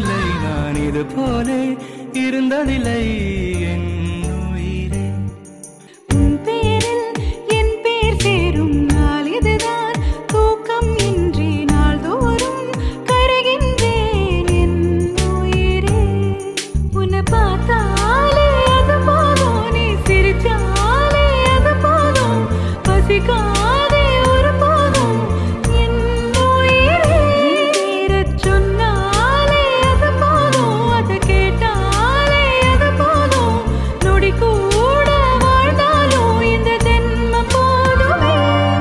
இல்லை நான் இது போலே இருந்ததில்லை என் உயிரே. உன் பேரில் என் பேர் சேரும் நாள் இதுதான், தூக்கம் இன்றி நாள்தோறும் கருகின்றேன் என் உயிரே. உன்னை பார்த்தாலே அது போதும், நீ சிரிச்சாலே அது போதும், பசிக்காதே ஒரு போதும் என் உயிரே. பேரச் சொன்னாலே அது போதும், அதை கேட்டாலே அது போதும், நொடி கூட வாழ்ந்தாலும் இந்த ஜென்மம் போதுமே.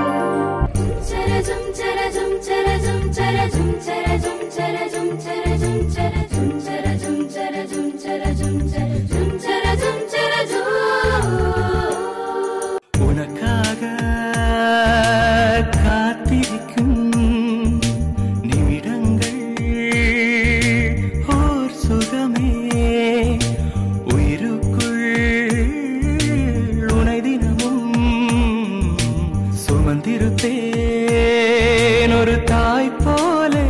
சரஜம் சரஜம் சரஜம் சரஜம் சரஜம் சரஜம் சரஜம் சரஜம் சரஜம் சரஜம் சரஜம் சரஜம் சரஜம் சரஜம். உனக்காக காத்திருக்கும் நிமிடங்கள் ஓர் சுகமே, உயிருக்குள் உனை தினமும் சுமந்திருப்பேன் ஒரு தாய் போலே.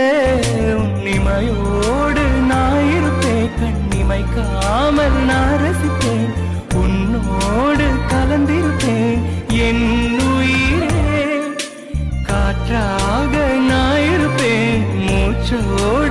உன்னிமையோடு நான் இருப்பேன், கண்ணிமைக்காமல் நான் ரசிப்பேன், உன்னோடு கலந்திருப்பேன் என் உயிரே. காற்றாக நான் இருப்பேன், மூச்சோடு